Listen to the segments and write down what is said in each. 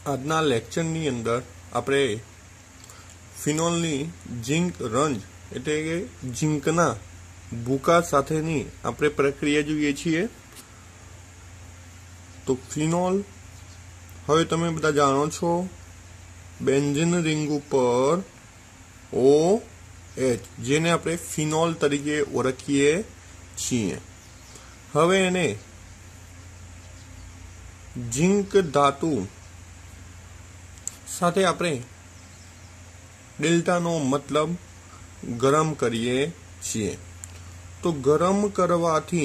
આજના લેક્ચરની અંદર આપણે ફિનોલની ઝીંક રંજ એટલે કે ઝીંકના ભૂકા સાથેની આપણે પ્રક્રિયા જોઈએ છીએ। તો ફિનોલ હવે તમે બધા જાણો છો બેન્ઝીન રિંગ ઉપર OH જેને આપણે ફિનોલ તરીકે ઓળખીએ છીએ। હવે એને ઝીંક ધાતુ સાથે આપણે ડેલ્ટાનો મતલબ ગરમ કરીએ છીએ। તો ગરમ કરવાથી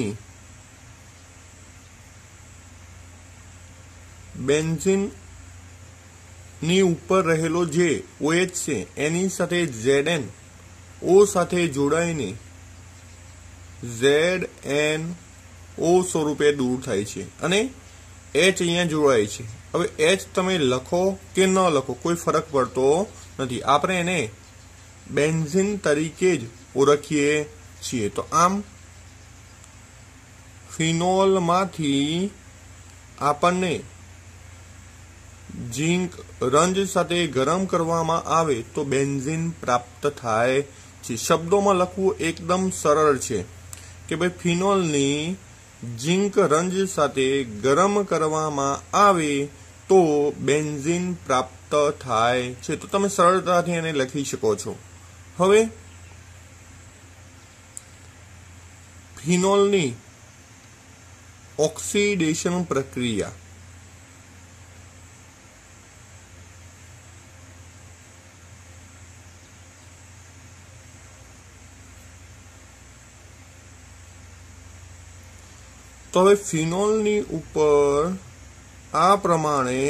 બેન્ઝીન ની ઉપર રહેલો જે OH છે એની સાથે ZnO સાથે જોડાઈને ZnO સ્વરૂપે દૂર થાય છે અને H અહીંયા જોડાય છે। હવે H તમે લખો કે ન લખો કોઈ ફરક પડતો નથી, આપણે એને બેન્ઝીન તરીકે જ ઓળખીએ છીએ। તો આમ ફિનોલમાંથી આપણને ઝીંક રંજ સાથે ગરમ કરવામાં આવે તો બેન્ઝીન પ્રાપ્ત થાય છે। શબ્દોમાં લખવું એકદમ સરળ છે કે ભાઈ ફિનોલની ઝીંક રંજ સાથે ગરમ કરવામાં આવે તો બેન્ઝીન પ્રાપ્ત થાય છે। તો તમે સરળતાથી એને લખી શકો છો। હવે ફિનોલની ઓક્સિડેશન પ્રક્રિયા તો હવે ફિનોલની ઉપર આ પ્રમાણે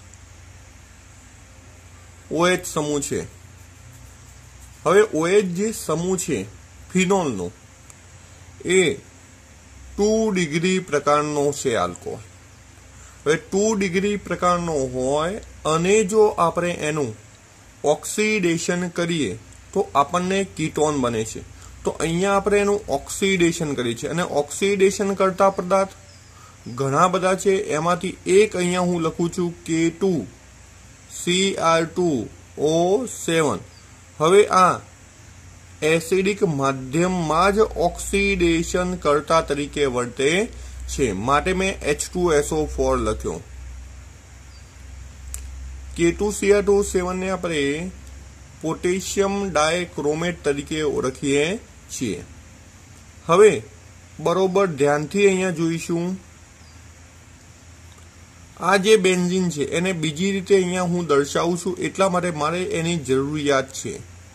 OH સમૂહ છે। હવે OH જે સમૂહ છે ફિનોલનો એ 2 ડિગ્રી પ્રકારનો છે આલ્કોહોલ। હવે 2 ડિગ્રી પ્રકારનો હોય અને જો આપણે એનું ઓક્સિડેશન કરીએ તો આપણને કીટોન બને છે। તો અહીંયા આપણે એનું ઓક્સિડેશન કરીએ છીએ અને ઓક્સિડેશન કરતા પદાર્થ ઘણા બધા છે, એમાંથી એક અહીંયા હું લખું છું K2Cr2O7। હવે આ એસિડિક માધ્યમમાં જ ઓક્સિડેશન કરતા તરીકે વર્તે છે, માટે મેં H2SO4 લખ્યો। K2Cr2O7 ને આપણે પોટેશિયમ ડાયક્રોમેટ તરીકે ઓળખીએ છીએ। હવે બરોબર ધ્યાનથી અહીંયા જોઈશું, આ જે બેન્ઝીન છે એને બીજી રીતે અહીંયા હું દર્શાવું છું એટલા માટે મારે એની જરૂરિયાત છે।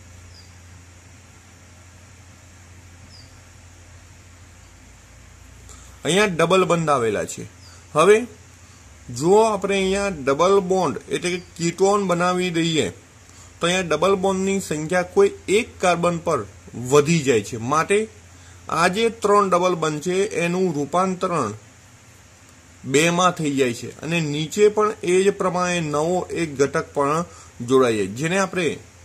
અહીંયા ડબલ બંધ આવેલા છે। હવે જો આપણે અહીંયા ડબલ બોન્ડ એટલે કે કીટોન બનાવી દઈએ તો અહીંયા ડબલ બોન્ડની સંખ્યા કોઈ એક કાર્બન પર વધી જાય છે, માટે આ જે 3 ડબલ બંધ છે એનું રૂપાંતરણ 2 માં થઈ જાય છે અને નીચે પણ એ જ પ્રમાણે નવો એક ઘટક પણ જોડાય છે જેને આપણે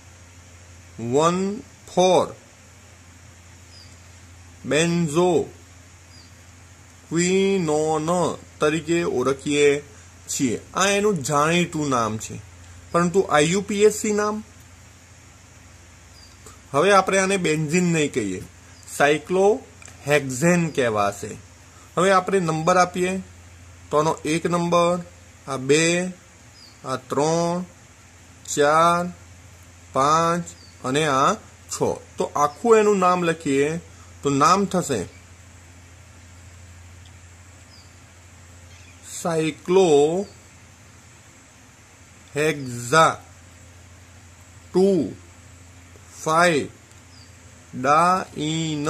1,4-બેન્ઝોક્વિનોન તરીકે ઓળખીએ છીએ। આ એનું જાણીતું નામ છે, પરંતુ IUPAC નામ હવે આપણે આને બેન્ઝીન નહીં કહીએ, સાયક્લોહેક્ઝેન કહેવાશે। હવે આપણે નંબર આપીએ તો આનો 1 નંબર, આ 2, આ 3, 4, 5 અને આ 6। તો આખું એનું નામ લખીએ તો નામ થશે સાયક્લોહેક્ઝા 2,5-ડાઈન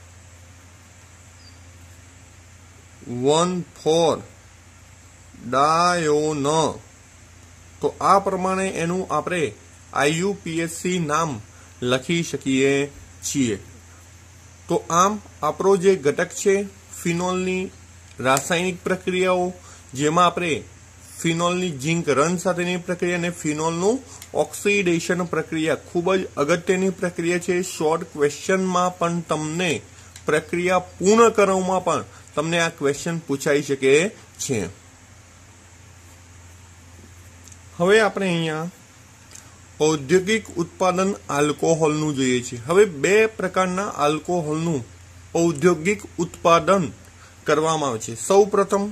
1,4-ડાયોન। તો આ પ્રમાણે એનું આપણે IUPAC નામ લખી શકીએ છીએ। તો આમ આપણો જે ઘટક છે ફિનોલની રાસાયણિક પ્રક્રિયાઓ, જેમાં આપણે ફિનોલની ઝીંક રંજ સાથેની પ્રક્રિયા અને ફિનોલનું ઓક્સિડેશન પ્રક્રિયા ખૂબ જ અગત્યની પ્રક્રિયા છે। શોર્ટ ક્વેશ્ચનમાં પણ તમને પ્રક્રિયા પૂર્ણ કરવામાં પણ તમને આ ક્વેશ્ચન પૂછાઈ શકે છે। હવે આપણે અહીંયા ઔદ્યોગિક ઉત્પાદન આલ્કોહોલનું જોઈએ છીએ. હવે બે પ્રકારના આલ્કોહોલનું ઔદ્યોગિક ઉત્પાદન કરવામાં આવે છે. સૌ પ્રથમ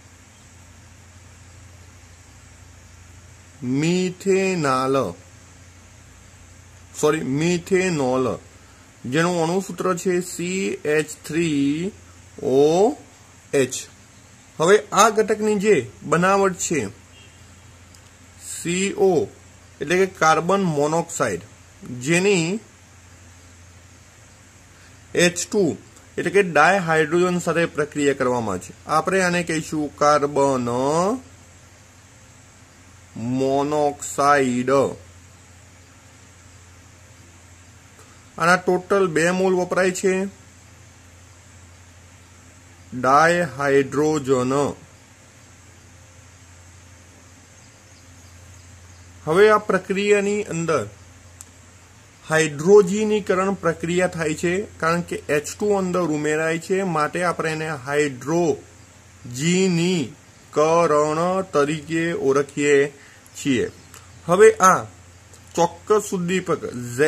મિથેનોલ, જેનું અણુસૂત્ર છે CH3OH. હવે આ ઘટકની જે બનાવટ છે CO એટલે કે કાર્બન મોનોક્સાઇડ, જેની H2 એટલે કે ડાયહાઇડ્રોજન સાથે પ્રક્રિયા કરવામાં આવે છે. આપણે આને કહીશું કાર્બન મોનોક્સાઇડ. આના ટોટલ 2 મોલ વપરાય છે ડાયહાઇડ્રોજન. હવે આ પ્રક્રિયાની અંદર હાઇડ્રોજીનીકરણ પ્રક્રિયા થાય છે, કારણ કે H2 અંદર ઉમેરાય છે, માટે આપણે એને હાઇડ્રોજીનીકરણ તરીકે ઓળખીએ છીએ. હવે આ ચોક્કસ ઉદ્દીપક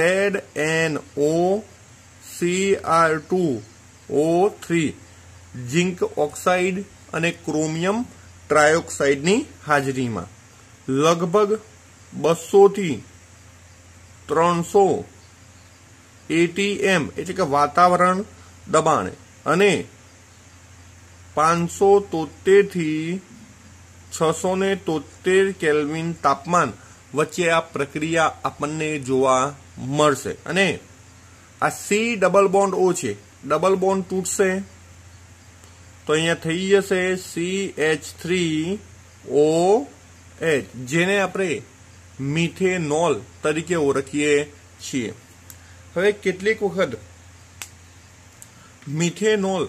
ZnOCr2O3 ઝિંક ઓક્સાઇડ અને ક્રોમિયમ ટ્રાયોક્સાઇડની હાજરીમાં લગભગ 200 થી 300 ATM એટલે કે વાતાવરણ દબાણ અને 573 થી 673 કેલ્વિન તાપમાન વચ્ચે આ પ્રક્રિયા આપણને જોવા મળશે. અને આ C ડબલ બોન્ડ O છે, ડબલ બોન્ડ તૂટશે તો અહીંયા થઈ જશે CH3OH, જેને આપણે મિથેનોલ તરીકે ઓળખીએ છીએ. હવે કેટલીક વખત મિથેનોલ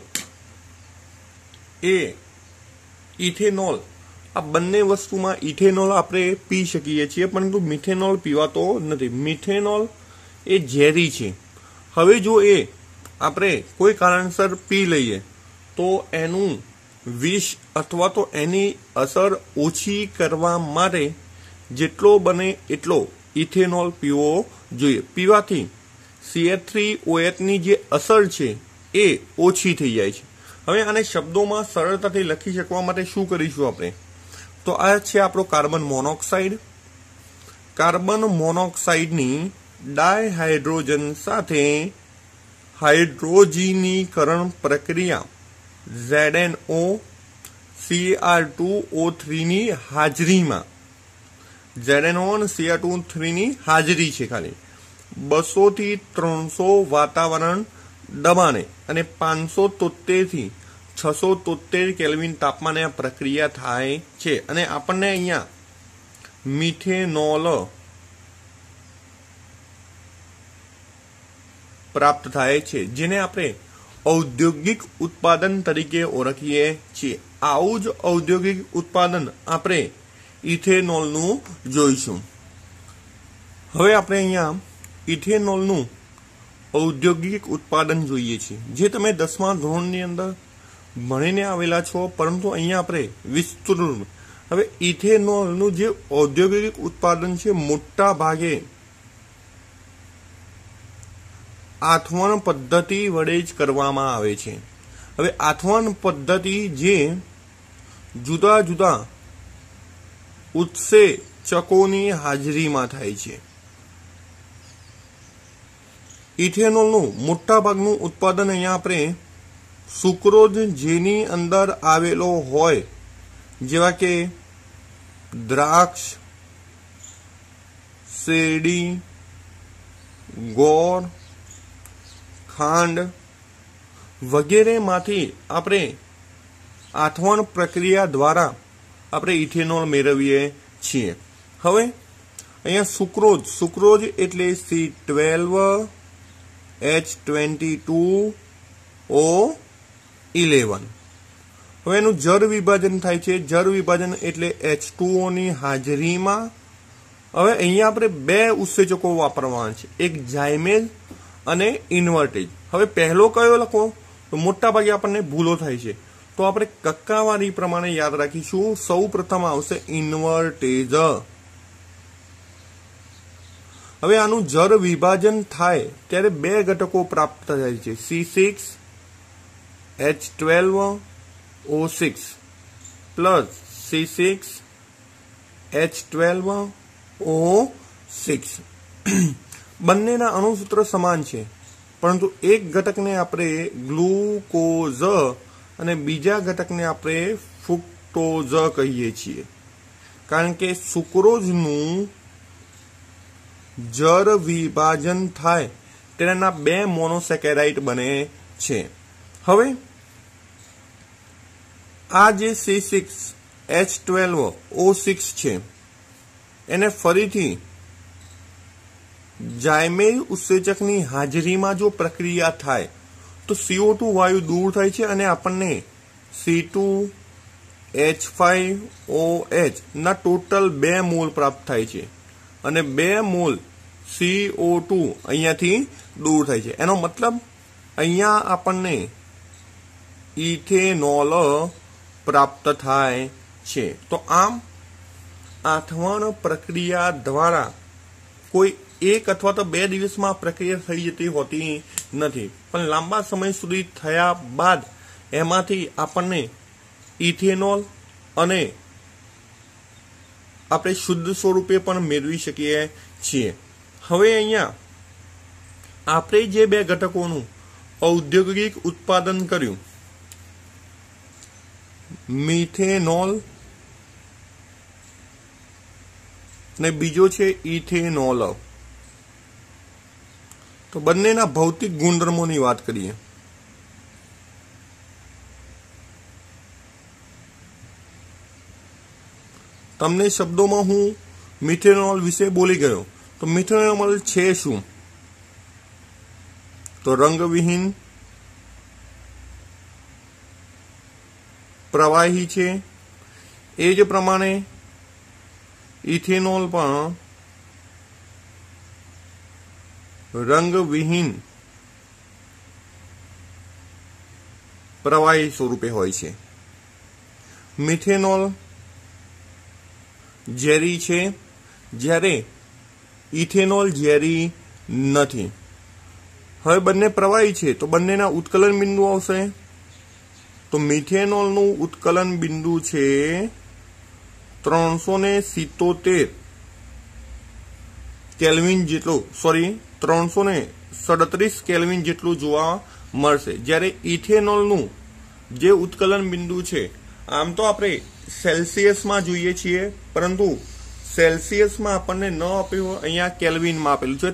એ ઇથેનોલ, આ બંને વસ્તુમાં ઇથેનોલ આપણે પી શકીએ છીએ, પરંતુ મિથેનોલ પીવાતો નથી. મિથેનોલ એ ઝેરી છે. હવે જો એ આપણે કોઈ કારણસર પી લઈએ તો એનું વિષ અથવા તો એની અસર ઓછી કરવા માટે જેટલો બને એટલો ઇથેનોલ પીવો જોઈએ. પીવાથી CH3OH ની જે અસર છે એ ઓછી થઈ જાય છે. હવે આને શબ્દોમાં સરળતાથી લખી શકવા માટે શું કરીશું આપણે? તો આ છે આપણો કાર્બન મોનોક્સાઇડ. કાર્બન મોનોક્સાઇડની ડાયહાઇડ્રોજન સાથે હાઇડ્રોજીનીકરણ પ્રક્રિયા ZnOCr2O3 ની હાજરીમાં, ZnO અને Cr2O3 ની હાજરી છે ખાલી, 200 થી 300 વાતાવરણ દબાણે અને 573 થી 673 કેલ્વિન તાપમાને આ પ્રક્રિયા થાય છે. અને આપણને અહીંયા મિથેનોલ પ્રાપ્ત થાય છે, જેને આપણે ઔદ્યોગિક ઉત્પાદન તરીકે ઓળખીએ છીએ. આવું જ ઔદ્યોગિક ઉત્પાદન આપણે ઇથેનોલનું જોઈશું. હવે આપણે અહીંયા ઇથેનોલનું ઔદ્યોગિક ઉત્પાદન જોઈએ છીએ, જે તમે 10મા ધોરણની અંદર ભણીને આવેલા છો, પરંતુ અહીંયા આપણે વિસ્તૃત. હવે ઇથેનોલનું જે ઔદ્યોગિક ઉત્પાદન છે મોટા ભાગે આથવણ પદ્ધતિ વડે જ કરવામાં આવે છે. હવે આથવણ પદ્ધતિ જે જુદા જુદા ઉત્સેચકોની હાજરીમાં થાય છે. ઇથેનોલનું મોટા ભાગનું ઉત્પાદન અહીંયા આપણે સુક્રોઝ જેની અંદર આવેલો હોય, જેવા કે દ્રાક્ષ, શેરડી, ગોળ, ખાંડ વગેરેમાંથી આપણે આથવણ પ્રક્રિયા દ્વારા આપણે ઇથેનોલ મેળવીએ છીએ. હવે અહીંયા સુક્રોઝ એટલે C12H22O11. હવે એનું જળ વિભાજન થાય છે. જળ વિભાજન એટલે H2O ની હાજરીમાં. હવે અહીંયા આપણે 2 ઉત્સેચકો વાપરવાના છે, એક ઝાયમેઝ અને ઇન્વર્ટેજ. હવે પહેલો કયો લખો તો મોટા ભાગે આપણને ભૂલો થાય છે, તો આપણે કક્કાવારી પ્રમાણે યાદ રાખીશું. સૌ પ્રથમ આવશે ઇન્વર્ટેજ. હવે આનું જળ વિભાજન થાય ત્યારે બે ઘટકો પ્રાપ્ત થાય છે, C6H12O6 પ્લસ C6H12O6 બંનેના અણુસૂત્ર સમાન છે, પરંતુ એક ઘટકને આપણે ગ્લુકોઝ અને બીજા ઘટકને આપણે ફ્રુક્ટોઝ કહીએ છીએ, કારણ કે સુક્રોઝનું જળ વિભાજન થાય તેના બે મોનોસેકેરાઇડ બને છે. હવે આ જે C6H12O6 છે એને ફરીથી જાયમેય ઉત્સેચકની હાજરીમાં જો પ્રક્રિયા થાય તો CO2 વાયુ દૂર થાય છે અને આપણને C2H5OH ના ટોટલ 2 મોલ પ્રાપ્ત થાય છે અને 2 મોલ CO2 અહીંયાથી દૂર થાય છે. એનો મતલબ અહીંયા આપણને ઇથેનોલ પ્રાપ્ત થાય છે. તો આમ આથવણ પ્રક્રિયા દ્વારા કોઈ એક અથવા તો 2 દિવસમાં પ્રક્રિયા થઈ જતી હોતી નથી, પણ લાંબા સમય સુધી થયા બાદ એમાંથી આપણને ઇથેનોલ અને આપણે શુદ્ધ સ્વરૂપે પણ મેળવી શકીએ છીએ. હવે અહીંયા આપણે જે 2 ઘટકોનું ઔદ્યોગિક ઉત્પાદન કર્યું, મિથેનોલ ને બીજો છે ઇથેનોલ, તો બંનેના ભૌતિક ગુણધર્મોની વાત કરીએ. તમને શબ્દોમાં હું મિથેનોલ વિશે બોલી ગયો, તો મિથેનોલ છે શું? તો રંગવિહીન પ્રવાહી છે. એ જ પ્રમાણે ઇથેનોલ પણ રંગવિહીન પ્રવાહી સ્વરૂપે હોય છે. મિથેનોલ ઝેરી છે, જ્યારે ઇથેનોલ ઝેરી નથી. હવે બંને પ્રવાહી છે તો બંનેના ઉત્કલન બિંદુ આવશે. તો મિથેનોલનું ઉત્કલન બિંદુ છે 377 કેલ્વિન જેટલું, 337 કેલ્વિન જેટલું જોવા મળશે, જ્યારે ઇથેનોલનું જે ઉત્કલન બિંદુ છે, આમ તો આપણે સેલ્સિયસમાં જોઈએ છીએ, પરંતુ સેલ્સિયસમાં આપણને ન આપ્યું, અહીંયા કેલ્વિનમાં આપેલું છે,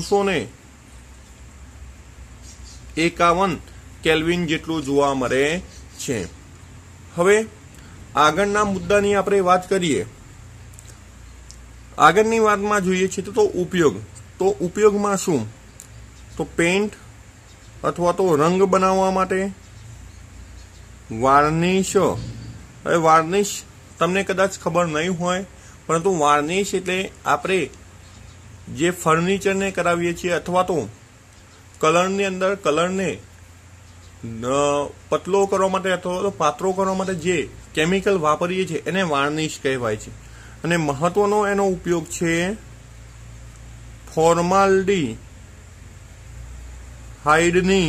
351 કેલ્વિન જેટલું જોવા મળે છે. હવે આગળના મુદ્દાની આપણે વાત કરીએ. આગળની વાતમાં જોઈએ છીએ તો ઉપયોગ. તો ઉપયોગમાં શું? તો પેન્ટ અથવા તો રંગ બનાવવા માટે, વાર્નિશ. હવે વાર્નિશ તમને કદાચ ખબર નહીં હોય, પરંતુ વાર્નિશ એટલે આપણે જે ફર્નિચરને કરાવીએ છીએ અથવા તો કલરની અંદર કલરને પતલો કરવા માટે અથવા તો પાતળો કરવા માટે જે કેમિકલ વાપરીએ છીએ એને વાર્નિશ કહેવાય છે. અને મહત્વનો એનો ઉપયોગ છે ફોર્માલ્ડીહાઇડની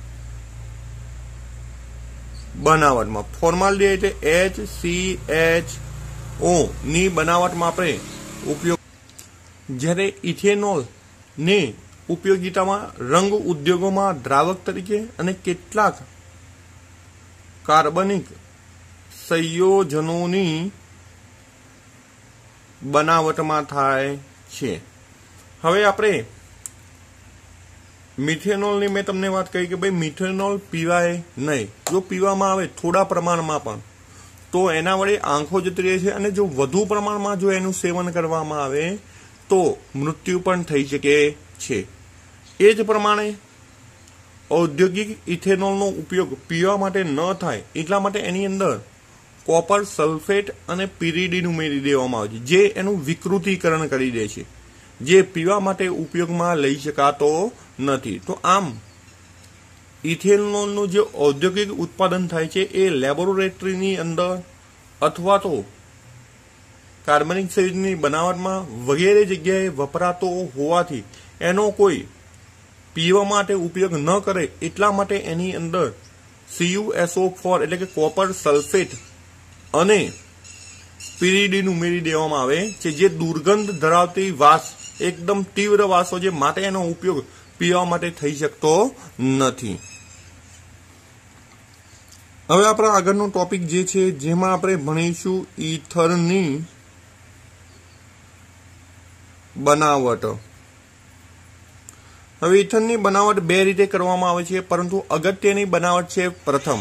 બનાવટમાં. ફોર્માલ્ડીહાઇડ એટલે HCHO ની બનાવટમાં આપણે ઉપયોગ. જ્યારે ઇથેનોલ ને ઉપયોગિતામાં રંગ ઉદ્યોગોમાં દ્રાવક તરીકે અને કેટલાક કાર્બનિક સંયોજનોની બનાવટમાં થાય છે. હવે આપણે મિથેનોલની મેં તમને વાત કરી કે ભાઈ મિથેનોલ પીવાય નહીં. જો પીવામાં આવે થોડા પ્રમાણમાં પણ તો એના વડે આંખો જતી રહે છે, અને જો વધુ પ્રમાણમાં જો એનું સેવન કરવામાં આવે તો મૃત્યુ પણ થઈ શકે છે. એ જ પ્રમાણે ઔદ્યોગિક ઇથેનોલનો ઉપયોગ પીવા માટે ન થાય એટલા માટે એની અંદર કોપર સલ્ફેટ અને પિરિડીન ઉમેરી દેવામાં આવે છે, જે એનું વિકૃતિકરણ કરી દે છે, જે પીવા માટે ઉપયોગમાં લઈ શકાતો નથી. તો આમ ઇથેનોલનું જે ઔદ્યોગિક ઉત્પાદન થાય છે એ લેબોરેટરીની અંદર અથવા તો કાર્બનિક સંયુજની બનાવટમાં વગેરે જગ્યાએ વપરાતો હોવાથી એનો કોઈ પીવા માટે ઉપયોગ ન કરે એટલા માટે એની અંદર CuSO4 એટલે કે કોપર સલ્ફેટ અને પીરીડીન ઉમેરી દેવામાં આવે છે, જે દુર્ગંધ ધરાવતી વાસ, એકદમ તીવ્ર વાસો જે માટે એનો ઉપયોગ પીવા માટે થઈ શકતો નથી. હવે આપણા આગળનો ટોપિક જે છે જેમાં આપણે ભણીશું ઈથરની બનાવટ. હવે ઈથરની બનાવટ બે રીતે કરવામાં આવે છે, પરંતુ અગત્યની બનાવટ છે પ્રથમ,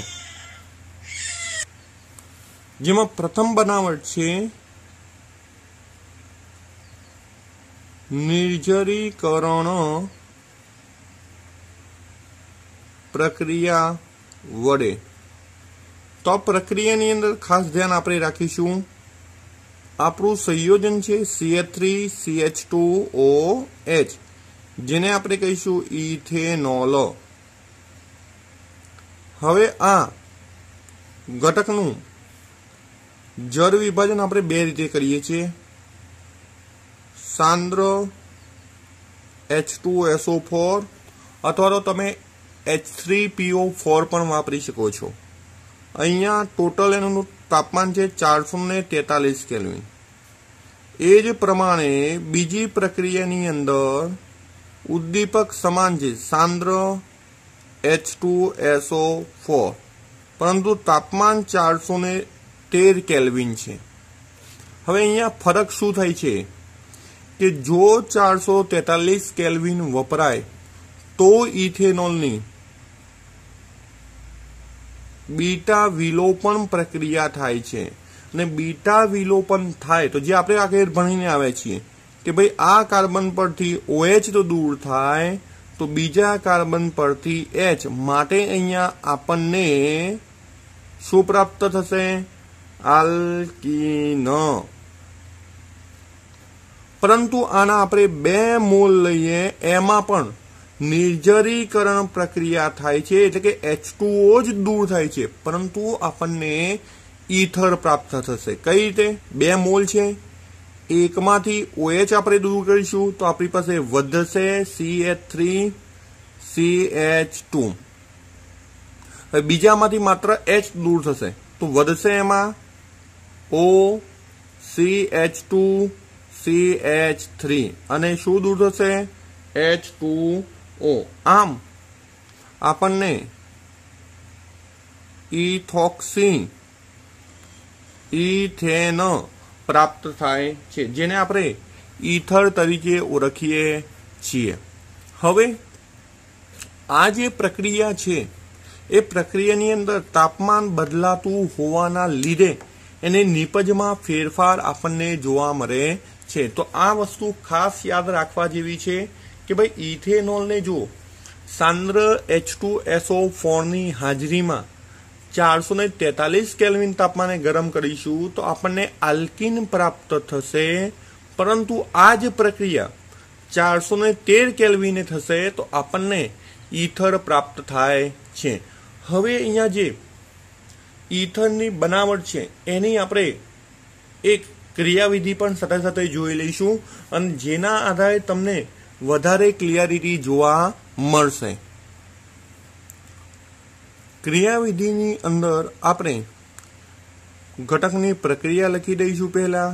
જેમાં પ્રથમ બનાવટ છે નિર્જરીકરણ પ્રક્રિયા વડે. તો આ પ્રક્રિયાની અંદર ખાસ ધ્યાન આપણે રાખીશું, આપણું સંયોજન છે CH3CH2OH, જેને આપણે કહીશું ઇથેનોલ. હવે આ ઘટકનું જળ વિભાજન આપણે બે રીતે કરીએ છીએ, સાંદ્ર H2SO4 અથવા તો તમે H3PO4 પણ વાપરી શકો છો. અહીંયા ટોટલ એનું તાપમાન છે 443 કેલ્વિન. એ જ પ્રમાણે બીજી પ્રક્રિયાની અંદર ઉદ્દીપક સમાન છે, સાંદ્ર H2SO4, પરંતુ તાપમાન 413 કેલ્વિન છે. હવે અહીંયા ફરક શું થાય છે કે જો 443 કેલ્વિન વપરાય તો ઇથેનોલની બીટા વિલોપન પ્રક્રિયા થાય છે, અને બીટા વિલોપન થાય તો જે આપણે આગળ ભણીને આવ્યા છીએ કે ભાઈ આ કાર્બન પરથી OH તો દૂર થાય તો બીજા કાર્બન પરથી H, માટે અહીંયા આપણને શું પ્રાપ્ત થશે? આલ્કીન. પરંતુ આના આપણે 2 મોલ લઈએ એમાં પણ નિર્જરીકરણ પ્રક્રિયા થાય છે, એટલે કે H2O જ દૂર થાય છે, પરંતુ આપણને ઈથર પ્રાપ્ત થશે. કઈ રીતે? 2 મોલ છે, એકમાંથી OH આપણે દૂર કરીશું તો આપણી પાસે વધશે CH3CH2. હવે બીજામાંથી માત્ર H દૂર થશે તો વધશે એમાં OCH2CH3 અને શું દૂર થશે? H2O. આમ આપણને ઇથોક્સી ઇથેન પ્રાપ્ત થાય છે, જેને આપણે ઈથર તરીકે ઓળખીએ છીએ. હવે આ જે પ્રક્રિયા છે એ પ્રક્રિયાની અંદર તાપમાન બદલાતું હોવાના લીધે એને નિપજમાં ફેરફાર આપણને જોવા મળે છે. તો આ વસ્તુ ખાસ યાદ રાખવા જેવી છે કે ભાઈ ઇથેનોલને જો સાંદ્ર H2SO4 ની હાજરીમાં 443 કેલ્વિન તાપમાને ગરમ કરીશું તો આપણને આલ્કીન પ્રાપ્ત થશે, પરંતુ આ જ પ્રક્રિયા 413 કેલ્વિને થશે તો આપણને ઈથર પ્રાપ્ત થાય છે. હવે અહીંયા જે ઈથરની બનાવટ છે એની આપણે એક ક્રિયાવિધિ પણ સાથે સાથે જોઈ લઈશું, અને જેના આધારે તમને વધારે ક્લિયરિટી જોવા મળશે. ક્રિયાવિધિની અંદર આપણે ઘટકની પ્રક્રિયા લખી દઈશું. પહેલા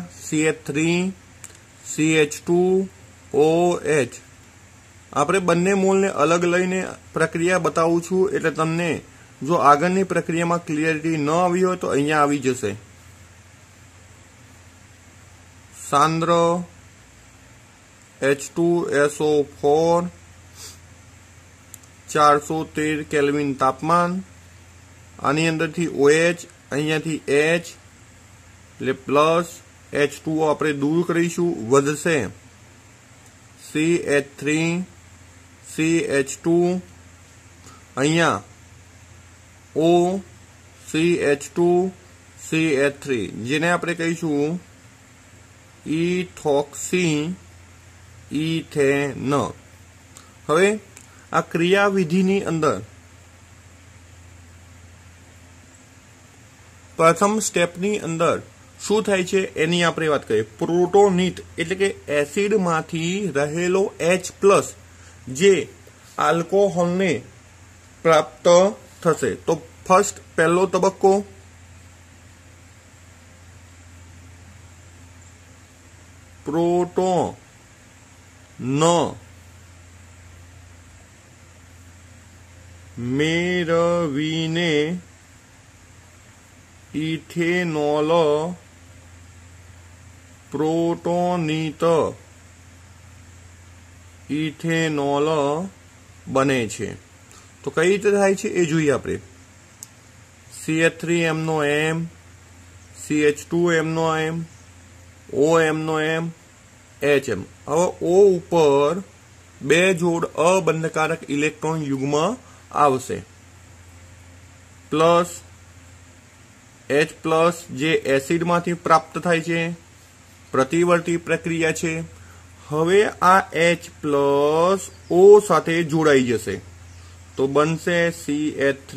CH3CH2OH. આપણે બંને મોલને અલગ લઈને પ્રક્રિયા બતાવું છું, એટલે તમને જો આગળની પ્રક્રિયામાં ક્લિયરિટી ન આવી હોય તો અહીંયા આવી જશે. સાંદ્ર H2SO4 413 કેલ્વિન તાપમાન, આની અંદરથી OH, અહીંયાથી H એટલે પ્લસ H2O આપણે દૂર કરીશું, વધશે CH3CH2, અહીંયા OCH2CH3, જેને આપણે કહીશું ઇથોક્સી ઇથેન. હવે આ ક્રિયાવિધિની અંદર પ્રથમ સ્ટેપની અંદર શું થાય છે એની આપણે વાત કરીએ. પ્રોટોનિટ એટલે કે એસિડમાંથી રહેલો H+ જે આલ્કોહોલને પ્રાપ્ત થશે. તો ફર્સ્ટ પહેલો તબક્કો પ્રોટોન મેળવીને ઇથેનોલ પ્રોટોનિત ઇથેનોલ બને છે. તો કઈ રીતે થાય છે એ જોઈએ આપણે. CH3MnOM, CH2MnOM, OMnOM, HM. હવે O ઉપર 2 જોડ અબંધકારક ઇલેક્ટ્રોન યુગ્મ આવશે. પ્લસ H+ જે એસિડમાંથી પ્રાપ્ત થાય છે, પ્રતિવર્તી પ્રક્રિયા છે. હવે આ H+ O સાથે જોડાઈ જશે તો બનશે CH3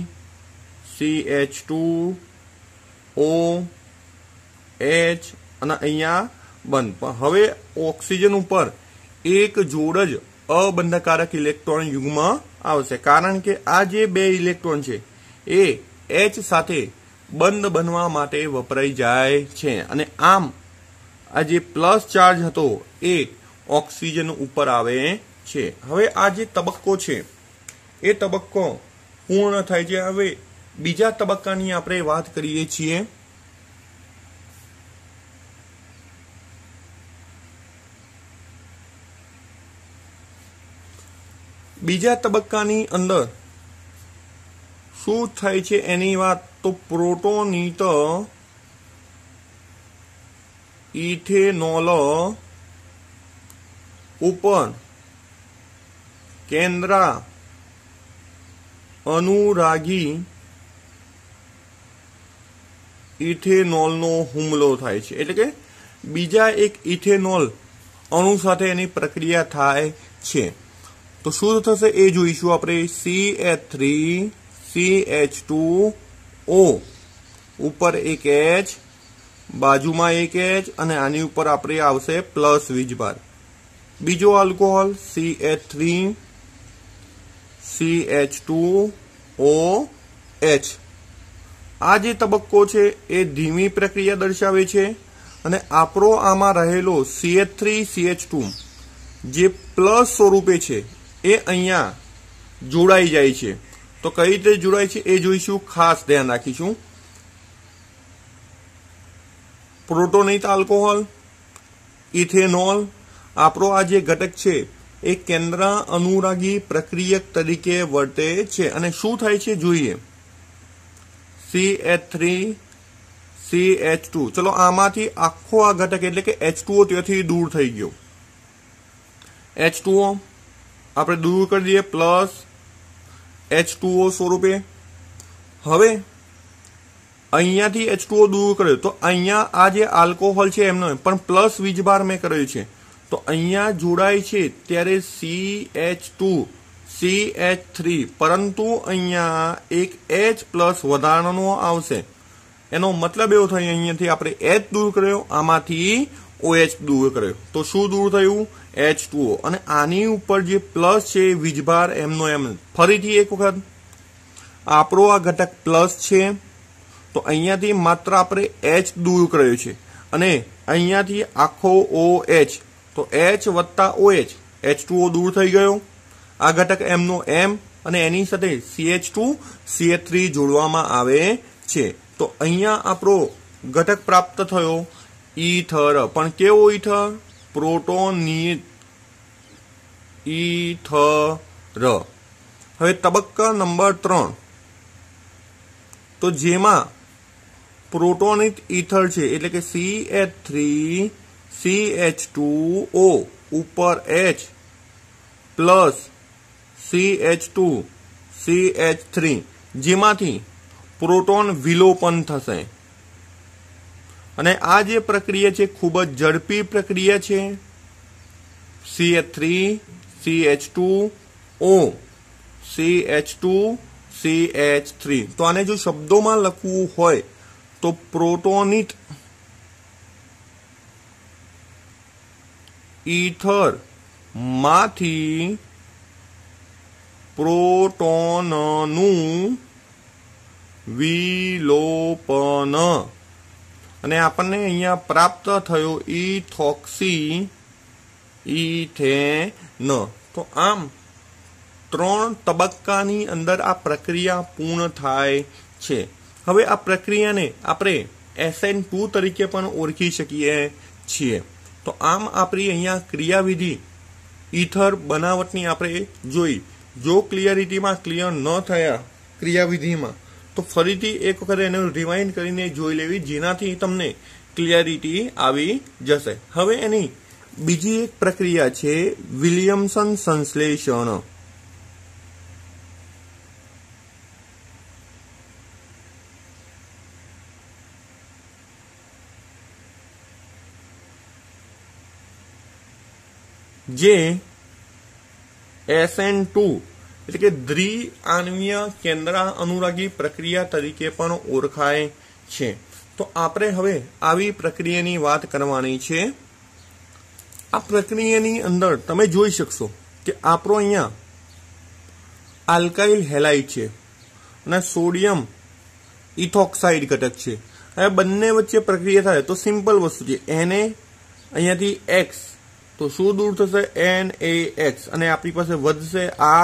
CH2 O H અને અહીંયા બંધ. પણ હવે ઓક્સિજન ઉપર એક જોડ જ અબંધકારક ઇલેક્ટ્રોન યુગ્મ આવશે કારણ કે આ જે 2 ઇલેક્ટ્રોન છે એ H સાથે બંધ બનવા માટે વપરાઈ જાય છે અને આમ આ જે પ્લસ ચાર્જ હતો એ ઓક્સિજન ઉપર આવે છે. હવે આ જે તબક્કો છે એ તબક્કો પૂર્ણ થાય છે. હવે બીજા તબક્કાની આપણે વાત કરીએ છીએ. બીજા તબક્કાની અંદર શું થાય છે એની વાત તો પ્રોટોનિત ઇથેનોલ ઉપર કેન્દ્રા અનુરાગી ઇથેનોલનો હુમલો થાય છે. એટલે કે બીજા એક ઇથેનોલ અણુ સાથે એની પ્રક્રિયા થાય છે. તો શું થશે એ જોઈશું આપણે. CH3 CH2O ઉપર એક H, બાજુમાં એક H અને આની ઉપર આપણે આવશે પ્લસ વીજભાર. બીજો આલ્કોહોલ CH3 CH2OH. આ જે તબક્કો છે એ ધીમી પ્રક્રિયા દર્શાવે છે અને આપણો આમાં રહેલો CH3 CH2 જે પ્લસ સ્વરૂપે છે એ અહીંયા જોડાઈ જાય છે. તો કઈ રીતે જોડાય છે એ જોઈશું, ખાસ ધ્યાન રાખીશું. પ્રોટોનિત આલ્કોહોલ ઇથેનોલ આપણો આ જે ઘટક છે એ કેન્દ્ર અનુરાગી પ્રક્રિયક તરીકે વર્તે છે અને શું થાય છે જોઈએ. CH3 CH2 ચલો આમાંથી આખો આ ઘટક એટલે કે H2O ત્યાંથી દૂર થઈ ગયો. H2O આપણે દૂર કરી દઈએ પ્લસ H2O સ્વરૂપે. હવે અહીંયાથી H2O દૂર કર્યો તો અહીંયા આ જે આલ્કોહોલ છે એમનો પણ પ્લસ વીજભાર મેં કર્યો છે તો અહીંયા જોડાય છે ત્યારે CH2 CH3 પરંતુ અહીંયા એક H+ વધારાનો આવશે. એનો મતલબ એવો થયો અહીંયાથી આપણે H દૂર કર્યો, આમાંથી OH દૂર કર્યો તો શું દૂર થયું H2O. અને આની ઉપર જે પ્લસ છે વીજભાર એમનો એમ. ફરીથી એક વખત આપણો આ ઘટક પ્લસ છે તો અહીંયાથી માત્ર આપણે H દૂર કર્યો છે અને અહીંયાથી આખો OH તો H વત્તા OH H2O દૂર થઈ ગયો. આ ઘટક એમનો એમ અને એની સાથે CH2 CH3 જોડવામાં આવે છે. તો અહીંયા આપણો ઘટક પ્રાપ્ત થયો ઈથર. પણ કેવો ઈથર? પ્રોટોનિત ઈથર. હવે તબક્કા નંબર 3 તો જેમાં પ્રોટોનિત ઈથર છે એટલે કે CH3 CH2O ઉપર H પ્લસ CH2 CH3 જેમાંથી પ્રોટોન વિલોપન થશે. અને આ જે પ્રક્રિયા છે ખૂબ જ ઝડપી પ્રક્રિયા છે. CH3 CH2O CH2 CH3. તો આને જો શબ્દોમાં લખવું હોય તો પ્રોટોનિત ઈથર માંથી પ્રોટોનનું વિલોપન અને આપણને અહીંયા પ્રાપ્ત થયો ઇથોક્સી ઇથેન। તો આમ 3 તબક્કાની અંદર આ પ્રક્રિયા પૂર્ણ થાય છે। હવે આ પ્રક્રિયાને આપણે SN2 તરીકે પણ ઓળખી શકીએ છીએ। તો આમ આપણી અહીંયા ક્રિયાવિધિ ઈથર બનાવટની આપણે જોઈ। જો ક્લિયરિટીમાં ક્લિયર ન થયા ક્રિયાવિધિમાં તો ફરીથી એક વખત એને રિવાઇન્ડ કરીને જોઈ લેવી, જેનાથી તમને ક્લિયરિટી આવી જશે। હવે એની બીજી એક પ્રક્રિયા છે વિલિયમસન સંશ્લેષણ। જે SN2 એટલે કે દ્વિઆણ્વીય કેન્દ્ર અનુરાગી પ્રક્રિયા તરીકે પણ ઓળખાય છે। તો આપણે હવે આવી પ્રક્રિયાની વાત કરવાની છે। આ પ્રક્રિયાની અંદર તમે જોઈ શકશો કે આપણો અહીંયા આલ્કાઇલ હેલાઇડ છે અને સોડિયમ ઇથોક્સાઇડ ઘટક છે। હવે બંને વચ્ચે પ્રક્રિયા થાય તો સિમ્પલ વસ્તુ છે, Na અહીંયાથી X તો શું દૂર થશે NaX અને આપણી પાસે વધશે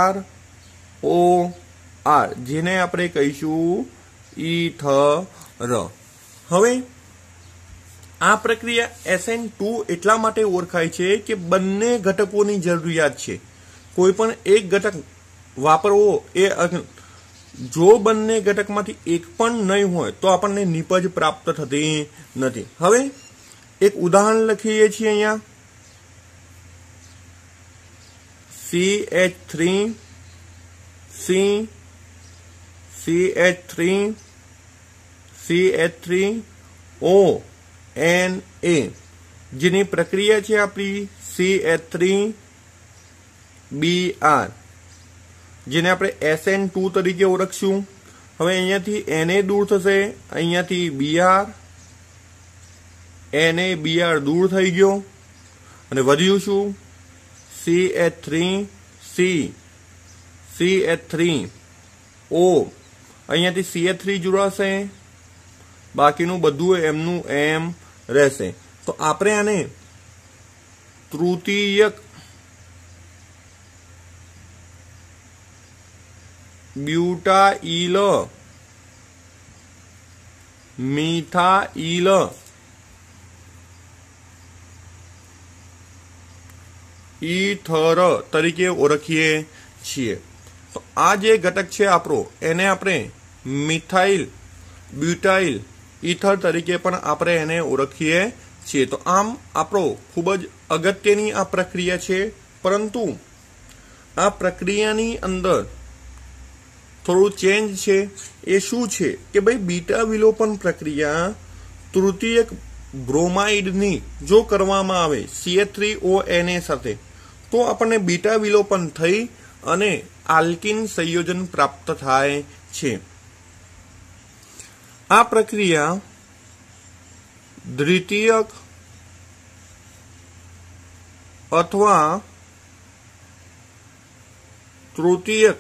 ROR જેને આપણે કહીશું ઈથર। હવે આ પ્રક્રિયા SN2 એટલા માટે ઓળખાય છે કે બંને ઘટકોની જરૂરિયાત છે। કોઈ પણ એક ઘટક વાપરવો એ જો બંને ઘટકમાંથી એક પણ નહીં હોય તો આપણને નિપજ પ્રાપ્ત થતી નથી। હવે એક ઉદાહરણ લખીએ છીએ અહીંયા CH3 C CH3 CH3 O Na જેની પ્રક્રિયા છે આપણી CH3 Br જેને આપણે SN2 તરીકે ઓળખશું। હવે અહીંયાથી Na દૂર થશે, અહીંયાથી Br Na Br દૂર થઈ ગયો અને વધ્યું શું CH3 C CH3 O અહીંયાથી CH3 જોડાશે, બાકીનું બધું એમનું એમ રહેશે। તો આપણે આને તૃતીયક બ્યુટાઇલ મિથાઇલ ઈથર તરીકે ઓળખીએ છીએ। તો આ જે ઘટક છે આપણો એને આપણે મિથાઇલ બ્યુટાઇલ ઈથર તરીકે પણ આપણે એને ઓળખીએ છીએ। તો આમ આપણો ખૂબ જ અગત્યની આ પ્રક્રિયા છે, પરંતુ આ પ્રક્રિયાની અંદર થોડું ચેન્જ છે। એ શું છે કે ભાઈ બીટા વિલોપન પ્રક્રિયા તૃતીયક બ્રોમાઇડની જો કરવામાં આવે CH3ONa સાથે તો આપણને બીટા વિલોપન થઈ અને આલ્કિન સંયોજન પ્રાપ્ત થાય છે। આ પ્રક્રિયા દ્વિતીયક અથવા તૃતીયક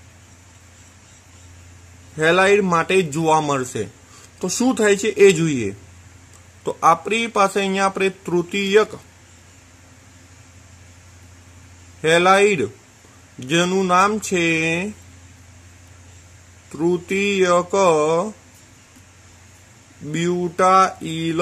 હેલાઇડ માટે જોવા મળશે। તો શું થાય છે એ જોઈએ। તો આપણી પાસે અહીંયા આપણે તૃતીયક હેલાઇડ જેનું નામ છે તૃતીયક બ્યુટાઇલ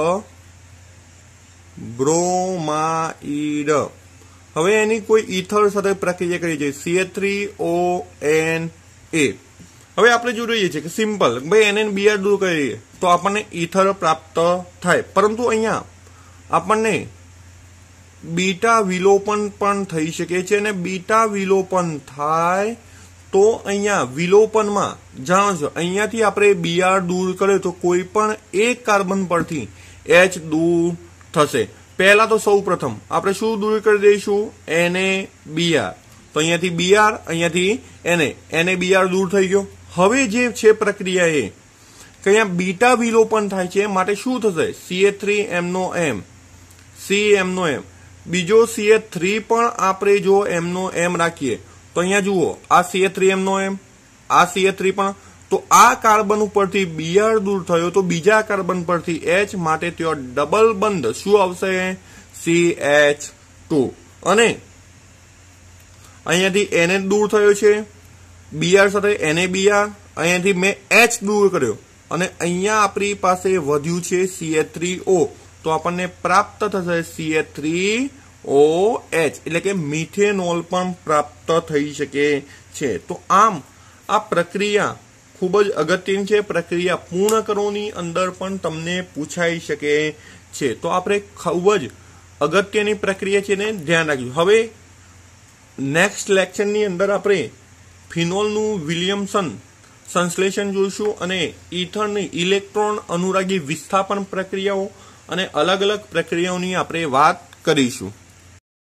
બ્રોમાઇડ। હવે એની કોઈ ઈથર સાથે પ્રક્રિયા કરી છે CH3ONa। હવે આપણે જોઈએ છીએ કે સિમ્પલ ભાઈ એને Br દૂર કરીએ તો આપણને ઈથર પ્રાપ્ત થાય, પરંતુ અહીંયા આપણને બીટા વિલોપન પણ થઈ શકે છે અને બીટા વિલોપન થાય તો અહીંયા વિલોપનમાં જાણો છો અહીંયાથી આપણે Br દૂર કરીએ તો કોઈ પણ એક કાર્બન પરથી H દૂર થશે। પહેલા તો સૌ પ્રથમ આપણે શું દૂર કરી દઈશું NaBr, તો અહીંયાથી Br અહીંયાથી NaBr દૂર થઈ ગયો। હવે જે છે પ્રક્રિયા એ કે અહીંયા બીટા વિલોપન થાય છે, માટે શું થશે CH3MnOm CMnOm બીજો CH3 પણ આપણે જો એમનો એમ રાખીએ તો અહીંયા જુઓ આ CH3 એમનો એમ, આ CH3 પણ, તો આ કાર્બન ઉપરથી Br દૂર થયો તો બીજા કાર્બન પરથી H, માટે ત્યાં ડબલ બંધ શું આવશે? CH2. અને અહીંયાથી Na દૂર થયો છે, Br સાથે NaBr, અહીંયાથી મેં H દૂર કર્યો અને અહીંયા આપણી પાસે વધ્યું છે CH3O, તો આપણને પ્રાપ્ત થશે CH3OH, એટલે કે મિથેનોલ પણ પ્રાપ્ત થઈ શકે છે. તો આમ આ પ્રક્રિયા ખૂબ જ અગત્યની છે. પ્રક્રિયા પૂર્ણ કરવાની અંદર પણ તમને પૂછાઈ શકે છે. તો આપણે ખૂબ જ અગત્યની પ્રક્રિયા છે ને ધ્યાન રાખજો. હવે નેક્સ્ટ લેક્ચરની અંદર આપણે ફિનોલનું વિલિયમસન સંશ્લેષણ જોઈશું અને ઇથરની ઇલેક્ટ્રોન અનુરાગી વિસ્થાપન પ્રક્રિયાઓ અને અલગ અલગ પ્રક્રિયાઓની આપણે વાત કરીશું.